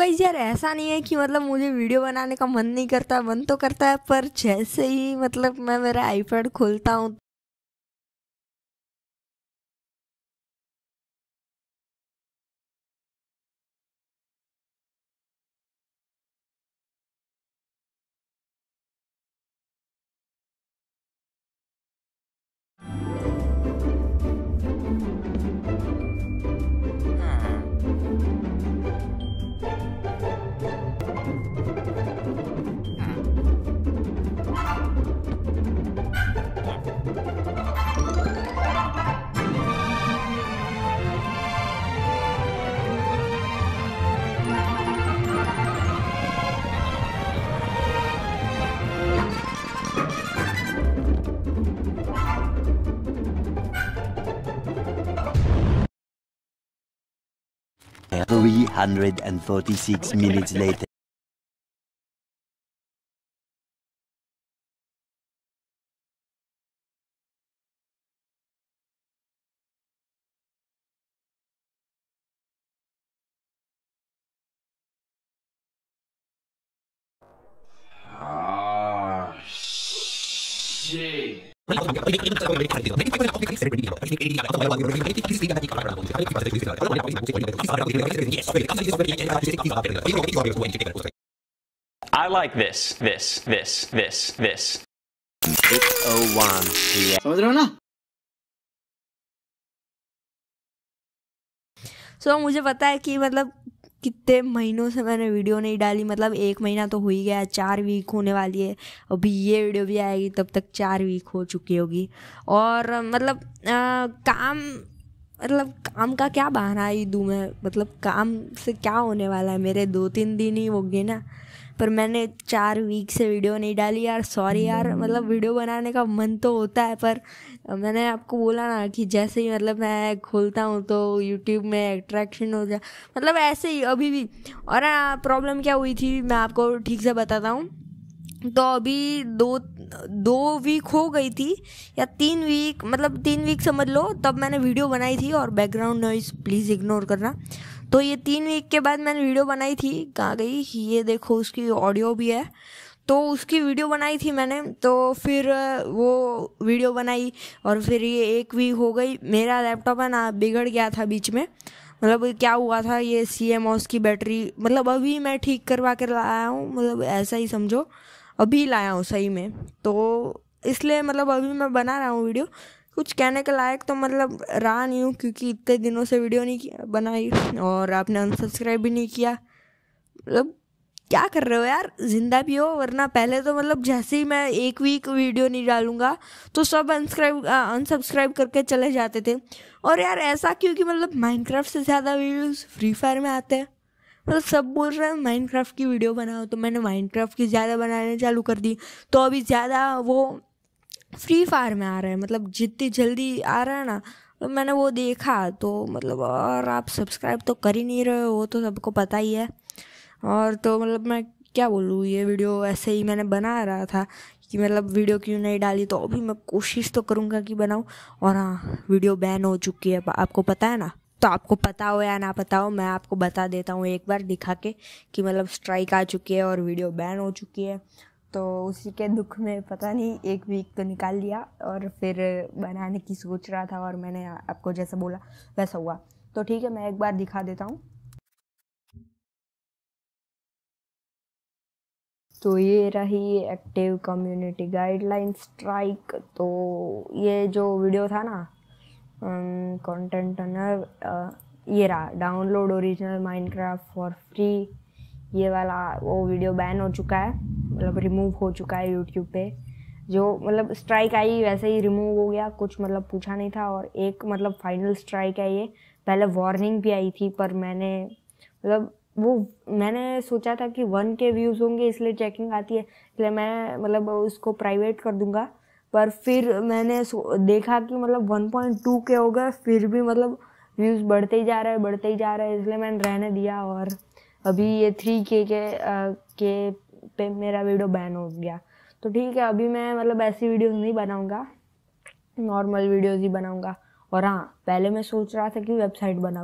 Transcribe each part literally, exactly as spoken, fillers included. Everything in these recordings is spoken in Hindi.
गाइस यार ऐसा नहीं है कि मतलब मुझे वीडियो बनाने का मन नहीं करता, मन तो करता है, पर जैसे ही मतलब मैं मेरा आईपैड खोलता हूँ three hundred forty-six minutes later. Ah, shit. I like this, this, this, this, this. six oh one p m समझ रहे हो ना? सो so, मुझे पता है कि मतलब कितने महीनों से मैंने वीडियो नहीं डाली, मतलब एक महीना तो हो ही गया, चार वीक होने वाली है। अभी ये वीडियो भी आएगी तब तक चार वीक हो चुकी होगी। और मतलब आ, काम मतलब काम का क्या बहाना ही दूँ मैं, मतलब काम से क्या होने वाला है, मेरे दो तीन दिन ही हो गए ना, पर मैंने चार वीक से वीडियो नहीं डाली यार। सॉरी यार, मतलब वीडियो बनाने का मन तो होता है, पर मैंने आपको बोला ना कि जैसे ही मतलब मैं खोलता हूँ तो यूट्यूब में अट्रैक्शन हो जाए, मतलब ऐसे ही अभी भी। और प्रॉब्लम क्या हुई थी मैं आपको ठीक से बताता हूँ। तो अभी दो दो वीक हो गई थी या तीन वीक, मतलब तीन वीक समझ लो, तब मैंने वीडियो बनाई थी। और बैकग्राउंड नॉइज़ प्लीज़ इग्नोर करना। तो ये तीन वीक के बाद मैंने वीडियो बनाई थी, कहाँ गई ये देखो, उसकी ऑडियो भी है। तो उसकी वीडियो बनाई थी मैंने, तो फिर वो वीडियो बनाई और फिर ये एक वीक हो गई। मेरा लैपटॉप है ना बिगड़ गया था बीच में, मतलब क्या हुआ था, ये सी एम ओ एस की बैटरी, मतलब अभी मैं ठीक करवा कर लाया हूँ, मतलब ऐसा ही समझो अभी लाया हूँ सही में। तो इसलिए मतलब अभी मैं बना रहा हूँ वीडियो, कुछ कहने के लायक तो मतलब रहा नहीं हूँ, क्योंकि इतने दिनों से वीडियो नहीं किया बनाई और आपने अनसब्सक्राइब भी नहीं किया। मतलब क्या कर रहे हो यार, जिंदा भी हो, वरना पहले तो मतलब जैसे ही मैं एक वीक वीडियो नहीं डालूंगा तो सब अनसब्सक्राइब अनसब्सक्राइब करके चले जाते थे। और यार ऐसा क्योंकि मतलब माइनक्राफ्ट से ज़्यादा वीडियोस फ्री फायर में आते हैं, मतलब सब बोल रहे हैं माइनक्राफ्ट की वीडियो बनाओ, तो मैंने माइनक्राफ्ट की ज़्यादा बनाने चालू कर दी। तो अभी ज़्यादा वो फ्री फायर में आ रहा है, मतलब जितनी जल्दी आ रहा है ना, तो मैंने वो देखा तो मतलब, और आप सब्सक्राइब तो कर ही नहीं रहे हो, वो तो सबको पता ही है। और तो मतलब मैं क्या बोलूँ, ये वीडियो ऐसे ही मैंने बना रहा था कि मतलब वीडियो क्यों नहीं डाली, तो अभी मैं कोशिश तो करूँगा कि बनाऊँ। और हाँ, वीडियो बैन हो चुकी है, आपको पता है ना, तो आपको पता हो या ना पता हो, मैं आपको बता देता हूँ एक बार दिखा के कि मतलब स्ट्राइक आ चुकी है और वीडियो बैन हो चुकी है। तो उसी के दुख में पता नहीं एक वीक तो निकाल लिया और फिर बनाने की सोच रहा था, और मैंने आपको जैसा बोला वैसा हुआ। तो ठीक है, मैं एक बार दिखा देता हूँ। तो ये रही एक्टिव कम्युनिटी गाइडलाइन स्ट्राइक। तो ये जो वीडियो था ना, कंटेंट टनर, ये रहा, download original Minecraft for free, ये वाला वो वीडियो बैन हो चुका है, मतलब रिमूव हो चुका है यूट्यूब पे। जो मतलब स्ट्राइक आई वैसे ही रिमूव हो गया, कुछ मतलब पूछा नहीं था। और एक मतलब फाइनल स्ट्राइक है ये, पहले वार्निंग भी आई थी, पर मैंने मतलब वो मैंने सोचा था कि वन के व्यूज़ होंगे इसलिए चेकिंग आती है, इसलिए मैं मतलब उसको प्राइवेट कर दूंगा। पर फिर मैंने देखा कि मतलब वन पॉइंट टू के हो गए, फिर भी मतलब व्यूज़ बढ़ते ही जा रहे हैं बढ़ते ही जा रहे हैं, इसलिए मैंने रहने दिया। और अभी ये थ्री के के के पे मेरा वीडियो बैन हो गया। तो ठीक है, अभी मैं मतलब ऐसी वीडियोस नहीं बनाऊंगा, नॉर्मल वीडियोस ही बनाऊंगा। और हाँ, पहले मैं सोच रहा था कि वेबसाइट बनाऊँ,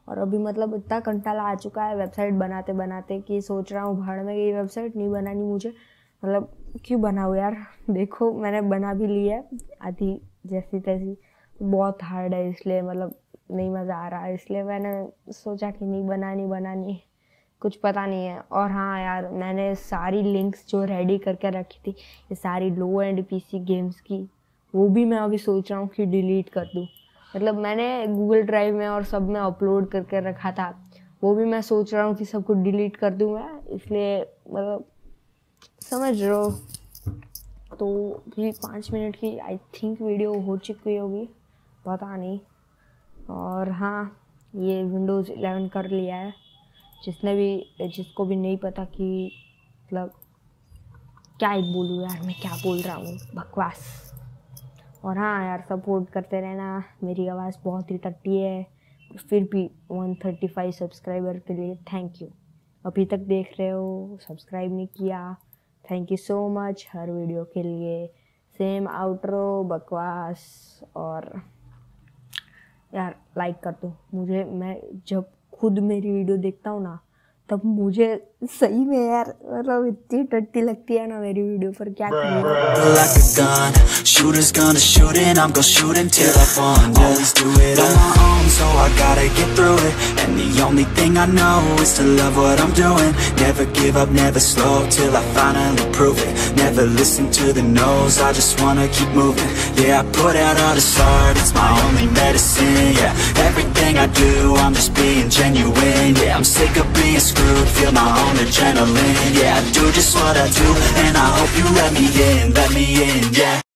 और अभी मतलब इतना कंटाला आ चुका है वेबसाइट बनाते बनाते कि सोच रहा हूँ भाड़ में ये वेबसाइट नहीं बनानी मुझे, मतलब क्यों बनाऊँ यार। देखो मैंने बना भी ली है आधी जैसी तैसी, बहुत हार्ड है इसलिए मतलब नहीं मज़ा आ रहा है, इसलिए मैंने सोचा कि नहीं बनानी बनानी कुछ पता नहीं है। और हाँ यार, मैंने सारी लिंक्स जो रेडी करके रखी थी ये सारी लो एंड पीसी गेम्स की, वो भी मैं अभी सोच रहा हूँ कि डिलीट कर दूँ। मतलब मैंने गूगल ड्राइव में और सब में अपलोड करके रखा था, वो भी मैं सोच रहा हूँ कि सब कुछ डिलीट कर दूँ मैं, इसलिए मतलब समझ रहे हो। तो अभी पाँच मिनट की आई थिंक वीडियो हो चुकी होगी, पता नहीं। और हाँ, ये विंडोज़ इलेवन कर लिया है, जिसने भी जिसको भी नहीं पता कि मतलब क्या ही बोलूँ यार, मैं क्या बोल रहा हूँ, बकवास। और हाँ यार, सपोर्ट करते रहना, मेरी आवाज़ बहुत ही टट्टी है, फिर भी एक सौ पैंतीस सब्सक्राइबर के लिए थैंक यू। अभी तक देख रहे हो, सब्सक्राइब नहीं किया, थैंक यू सो मच हर वीडियो के लिए। सेम आउटरो बकवास, और यार लाइक कर दो मुझे। मैं जब खुद मेरी वीडियो देखता हूँ ना, तब मुझे सही में यार मतलब इतनी टट्टी लगती है ना मेरी वीडियो पर, क्या करूँ। Like a gun, shooters gonna shoot and I'm gonna shoot until I fall. Always do it on my own, so I gotta get through it. And the only thing I know is to love what I'm doing. Never give up, never slow till I finally prove it. Never listen to the no's, I just wanna keep moving. Yeah, I put out all this art, it's my only medicine. Yeah, everything I do, I'm just being genuine. Yeah, I'm sick of being screwed, feel my own adrenaline. Yeah, I do just what I do, and I hope you let me in, let me in, yeah.